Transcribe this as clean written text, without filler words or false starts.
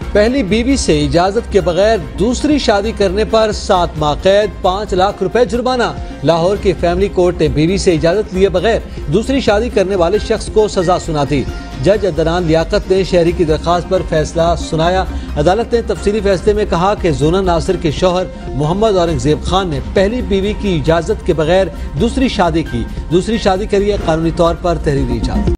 पहली बीवी से इजाजत के बगैर दूसरी शादी करने पर 7 माह कैद, 5 लाख रुपए जुर्माना। लाहौर की फैमिली कोर्ट ने बीवी से इजाजत लिए बगैर दूसरी शादी करने वाले शख्स को सजा सुना दी। जज अदनान लियाकत ने शहरी की दरख्वास्त पर फैसला सुनाया। अदालत ने तफसीली फैसले में कहा कि जोना नासिर के शौहर मोहम्मद औरंगजेब खान ने पहली बीवी की इजाजत के बगैर दूसरी शादी की। दूसरी शादी के लिए कानूनी तौर पर तहरीरी इजाजत।